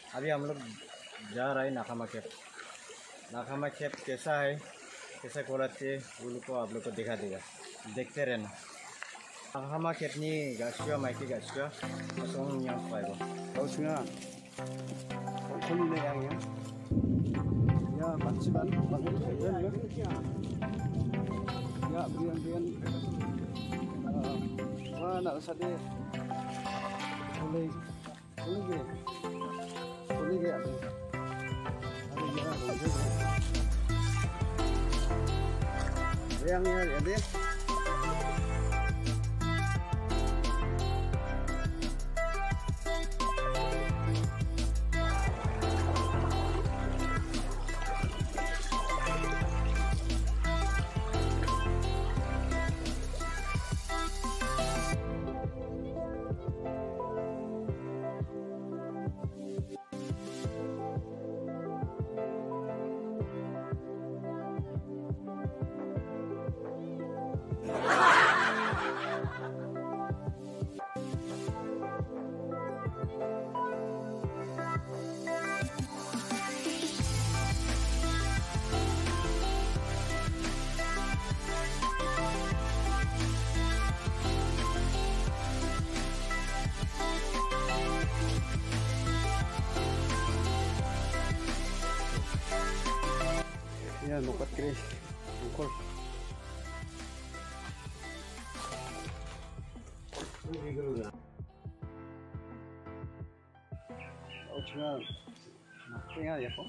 अभी हम लोग जा रहे हैं नाकामा कैप। नाकामा कैप कैसा है, कैसा क्वालिटी है, वो लोग को आप लोग को दिखा देगा, देखते रहना। नाकामा कैप ni गासिया माइकी गासिया langsung yang पाएगा। Kau singa, kau ni yang ya maciban, bangun kerja ya. Ya bian, wah nak sade, boleh ke apa? Yang ada. Ya, nukat kiri, nukul. Oh, cuma naknya ya kok.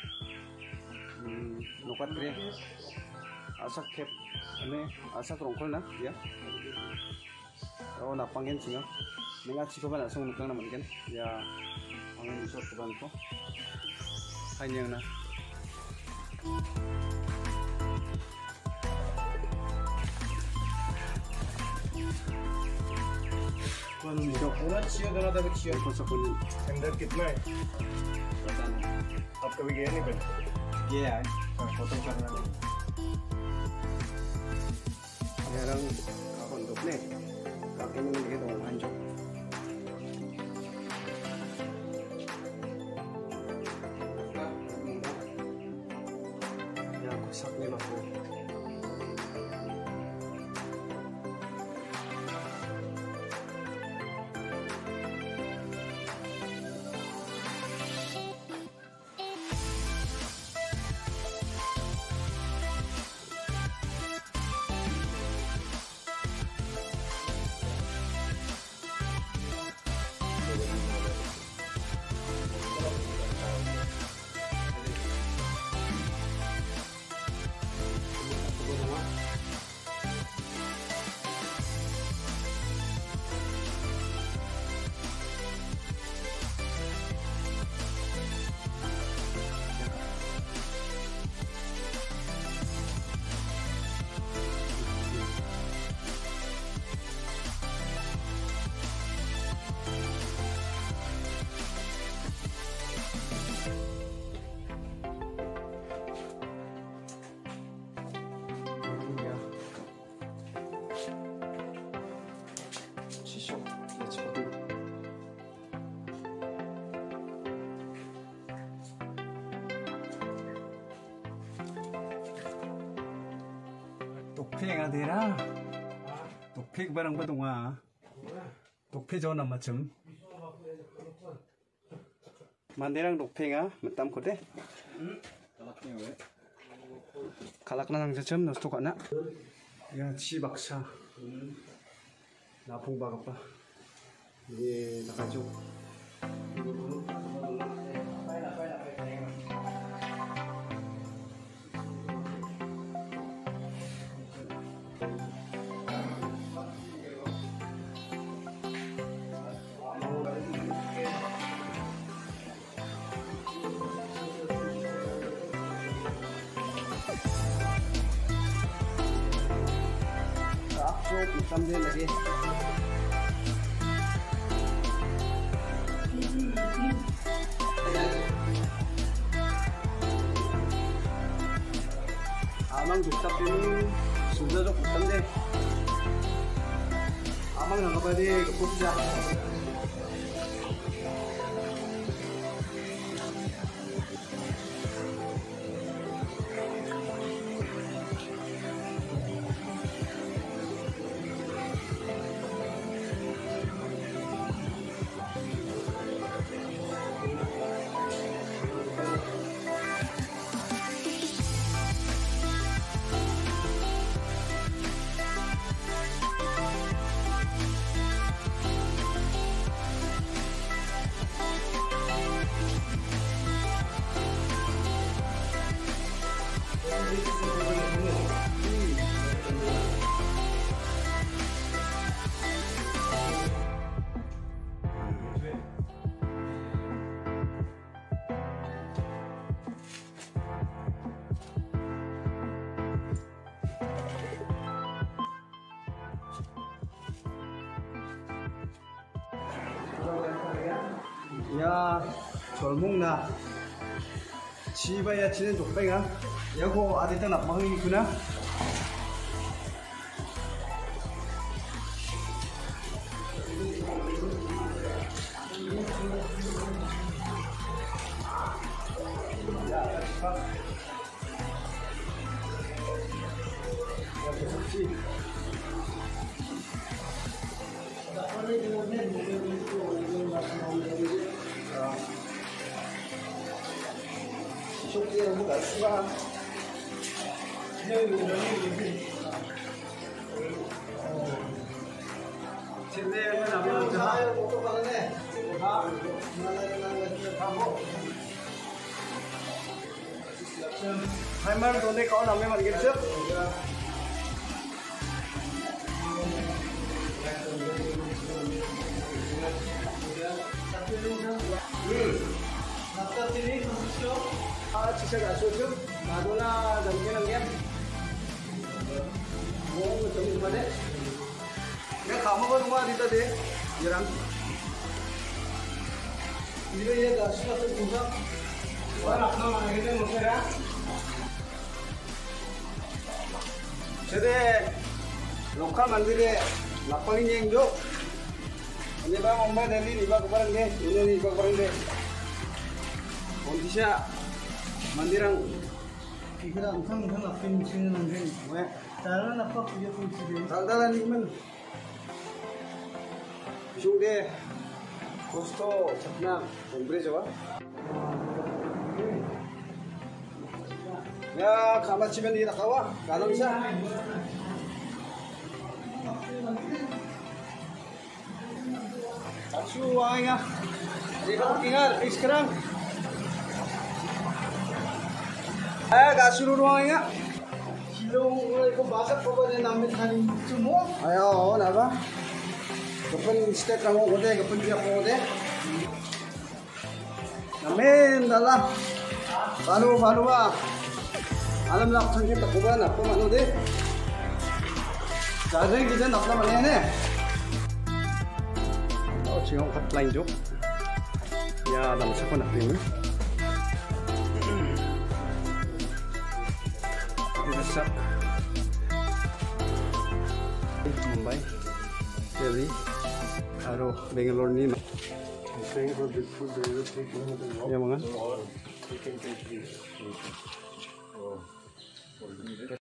Nukat kiri, asak kep, ini asak rongkol na, ya. Oh, napangin singa. Nengat sih kapan langsung nukang naman kan? Ya, angin bisa kebantu. Hanya na. चियो दोनों तक चियो अंदर कितना है? पता नहीं। आप कभी गए नहीं पहले? ये है फोटो करना नहीं। Sekarang kapan tuh nih? Kakinya gitu hancur. Ya kusaknya aku. 독팽 아들아, 독팽 바랑 바동아, 독팽 전화 맞춤. 만대랑 독팽아, 맞담 거대. 갈락나 상자점 너스토 가나? 야, 치박사. 나봉 박아봐. 예, 나가죠. Sambil lagi. Amang dukta ini sudah dok bukan deh. Amang nggak apa deh, keput ya. Ya, 젊은 나 집에야 지는 족배가 여고 아들들 나방이구나. Hai mar đồ này có nằm bên mặt kia trước. Chỉ sẽ là số trước mà đó là dòng cái năng em. Muốn một chấm vào đấy. Nếu khám một con qua đi ta đấy, giờ đang. Bây giờ là số tự cung cấp. Và đặt nó là cái gì một cái đó. Jadi lokal mandiri lapangin yang jo. Ini bang omba dari ni bang kemarin deh, ini ni bang kemarin deh. Kondisinya mandirang Kira entang lapin sini nanggen. Jalan apa punya kunci deh. daldalan ni man. Sude kosto chapna ombre jawa. Ya kamar cimen di nakawa, kalau bisa. Asu wangnya, lihat tinggal, sekarang. Gak suruh wangnya. Silong ko basak ko ba na namin kanin sumo? Ayo, napa? Kapan step kamu kode, kapan dia kode? Namin, dalah. Baru ba? Alam lang kung kita ko ba na pumano de. Jadi kita nak naman yan eh. Oh, 지금 컷라인 쪽. Ya, nang sa ko na pin. Kita sak. Mumbai, Delhi, Aro, Bangalore ni. Staying for this food, there is a 3 kilometer walk. Ya mga. Or you can take this.